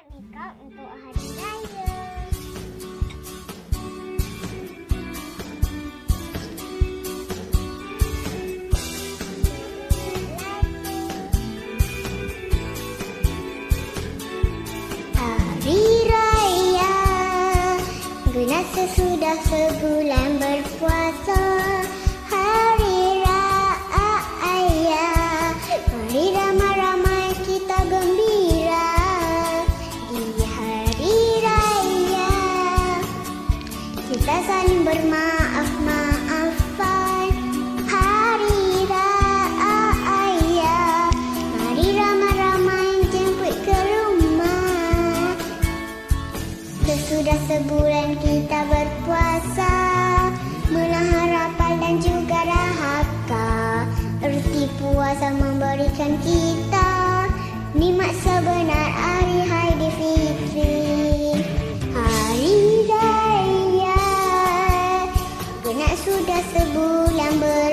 nak make up untuk hari raya. Hari raya genap sesudah sebulan berpuasa. Hari raya, mari ramai-ramai kita gembira. Di hari raya kita saling bermaaf-maafan. Hari raya, mari ramai-ramai jemput ke rumah. Sesudah sebulan kita berpuasa, menahan rapal dan juga dahaga. Erti puasa memberikan kita nikmat sebenar hari Aidilfitri. Hari raya genap sudah sebulan